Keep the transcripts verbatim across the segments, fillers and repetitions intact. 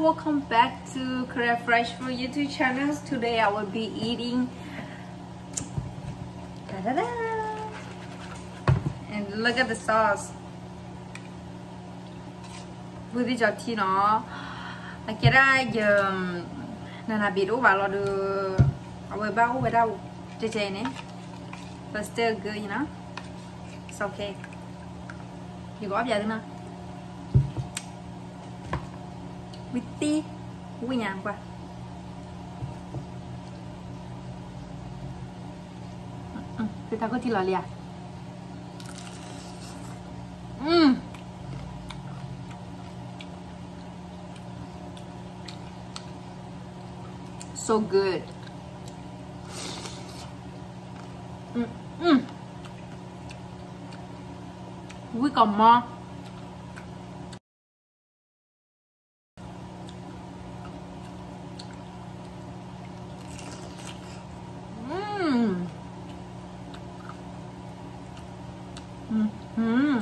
welcome back to Korea Fresh Food YouTube channel. Today I will be eating da -da -da. And look at the sauce. Vừa cho thì nó cái ra giờ là là bị đổ vào lò được ở bao ở đâu chơi chơi này but still good, you know, it's okay. You có giờ nữa with tea vui nhàng quá. Người ta có thì lò lìa. Mmm. So good. Mm, mm. We got more. Mmm. Mm hmm.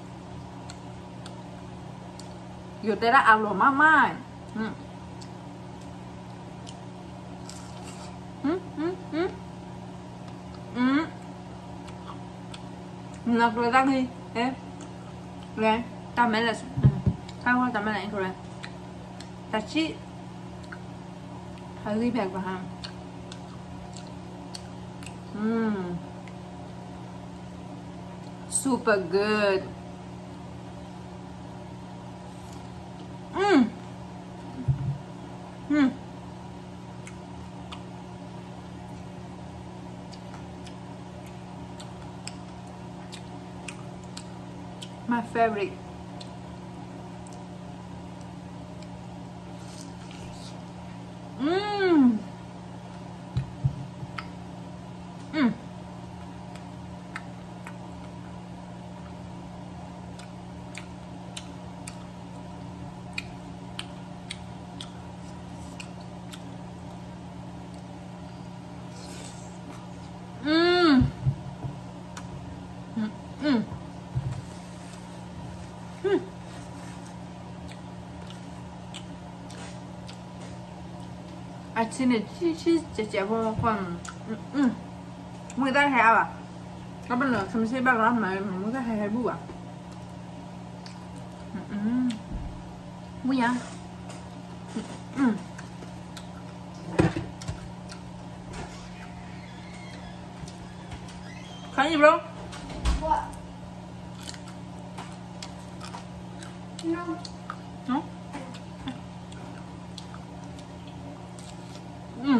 Yo te da hablo mamá. Mm. Mm, mm, mm. Mm. Nó cười tăng đi. Ê. 그래. 담멜레. 사과 담멜레 그래. 다시 할리 백과 함. 음. Super good. 음. 음. My favorite. Mmm. Mmm. Mmm. Mmm. Hmm. 아침에 치즈 진짜 먹으면 음. Người ta hay à? Các bạn là không sẽ bao lắm mà người ta hay hay bù à? Ừm. Vui nhá. Ừm. Cái gì bro? What? No. No? Mm.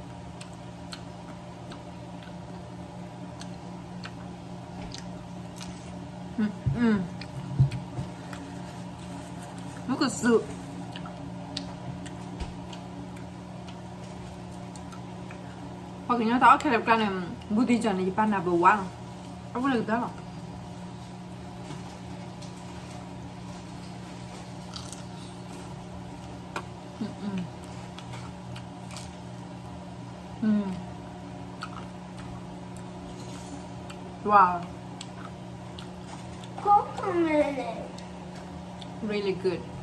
Mm. Mm. Look at soup. Hoặc nhớ tao cái cái này bút đi cho này ban nào bự quá, không có được đó. Mm. Mm. Wow. Coconut. Really good.